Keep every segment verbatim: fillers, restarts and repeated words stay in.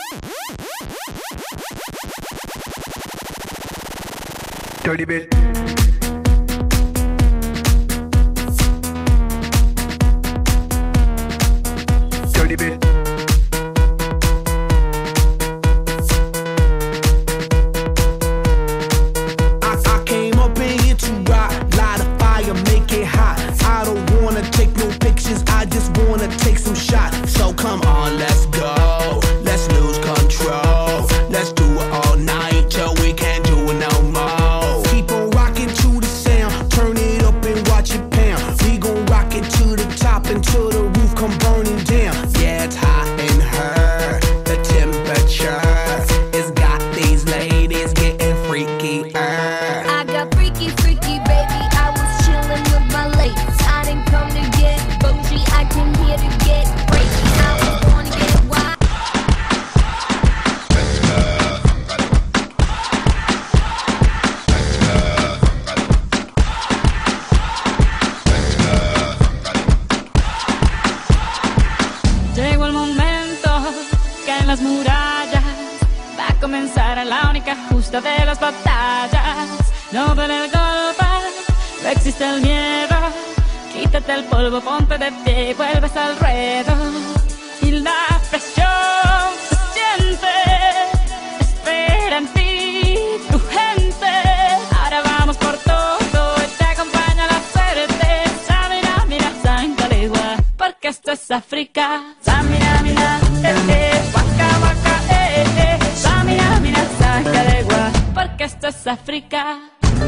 Dirty bit. Dirty bit. I, I came up in here to rock, light a fire, make it hot. I don't wanna take no pictures, I just wanna take some shots. So come on, let's go, let's lose control. Let's do it all night till we can't do it no more. Keep on rocking to the sound, turn it up and watch it pound. We gon' rock it to the top until the roof come burning down. Yeah, it's hot in her, the temperature has got these ladies getting freaky. I got freaky, freaky, baby. I was chillin' with my ladies. I didn't come to get bougie, I came here to get crazy. I was born to get wild. Llegó el momento que en las murallas va a comenzar la única justa de las batallas. No duele el golpe, no existe el miedo. Quítate el polvo, ponte de pie y vuelves al ruedo. Y la presión se siente, espera en ti tu gente. Ahora vamos por todo y te acompaña la suerte. Samina, mira, Sankalegua, porque esto es África. Samina, mira, eh, eh, waka, waka, eh, eh. Samina, mira, Sankalegua, porque esto es África.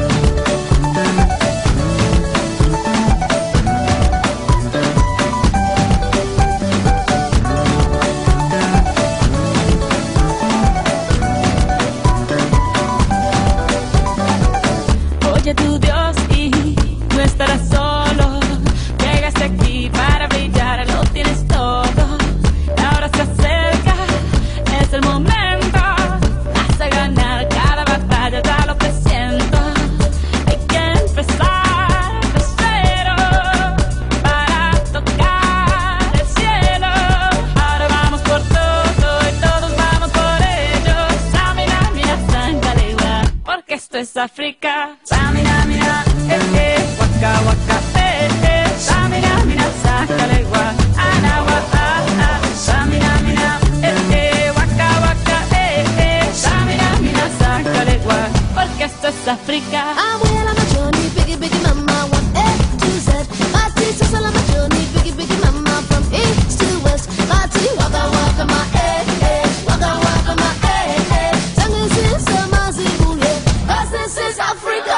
Oye tu Dios y no estarás solo. Llegaste aquí para brillar, lo tienes todo. Ahora se acerca, es el momento. Vas a ganar cada batalla, ya lo presiento. Hay que empezar de cero para tocar el cielo. Ahora vamos por todo y todos vamos por ello. Samina, mira, Sankalegua, porque esto es África. Samina, mira, eh, eh, waka, waka, eh, eh. Samina, mira, Sankalegua, anawa, ah, ah. Samina, mira, eh, eh, waka, waka, eh, eh. Samina, mira, Sankalegua, porque esto es África. I'm well on my journey, biggie, biggie, mama, one A to Z. My teacher's all on my journey, biggie, biggie, mama, from east to west. My tea, waka, waka, my eh, eh, waka, waka, my eh, eh. Tango since summer's Eve, yeah, 'cause this is Africa.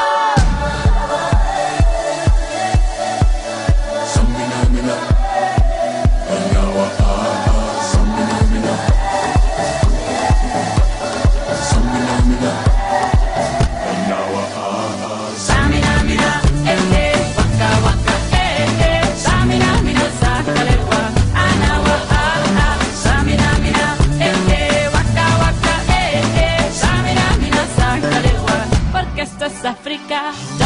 Samina, mira, eh, eh, waka, waka, eh, eh. Samina, mira, Sankalegua, anawa, ah, ah. Samina, mira, eh, eh, waka, waka, eh, eh. Samina, mira, Sankalegua, porque esto es África.